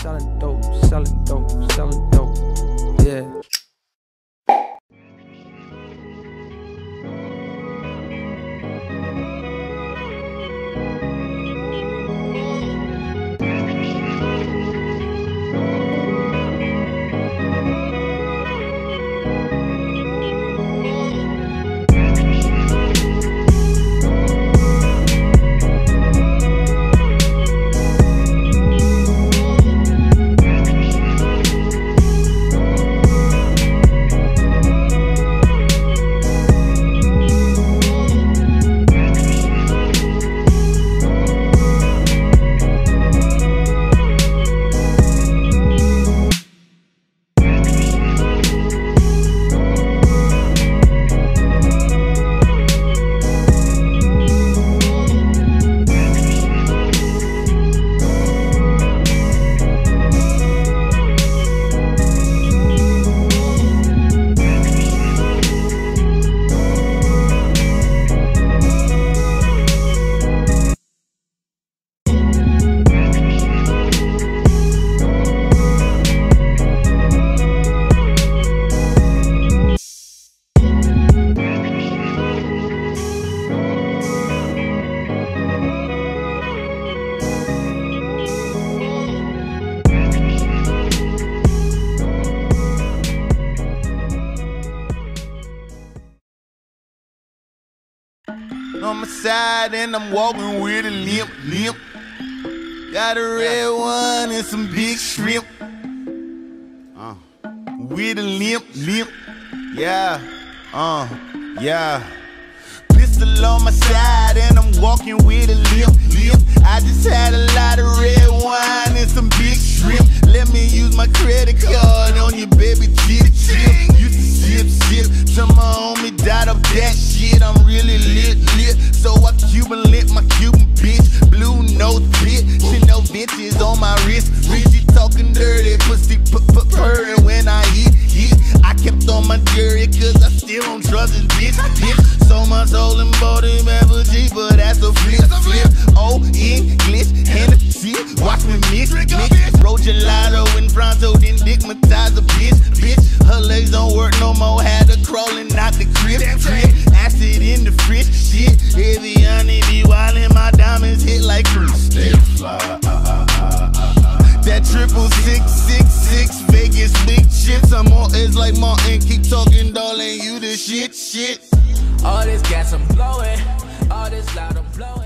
selling dope, selling dope, selling dope. Yeah. On my side and I'm walking with a limp. Got a red one and some big shrimp. With a limp. Yeah, yeah. Pistol on my side and I'm walking with a limp. I just had a lot of red wine and some big shrimp. Let me use my credit card on your baby chip. Used to sip. Till my homie died of that shit. I'm really lit. So I Cuban lit my Cuban bitch. Blue nose pit. Shit no bitches on my wrist. Reggie talking dirty. Pussy purring when I hit. I kept on my jury cause I still don't trust this bitch. So much soul and bought him G, but that's a flip. Oh, English, Hennessy, watch me mix. Roll gelato and Pronto, then digmatize a bitch. Her legs don't work no more, had her crawling out the crib. Acid in the fridge, shit. Heavy honey be wildin', my diamonds hit like cruise. Stay fly. That 666 Vegas big chips. I'm on edge like Martin, keep talking, darling, you the shit. All this gas I'm blowing, all this loud I'm blowing.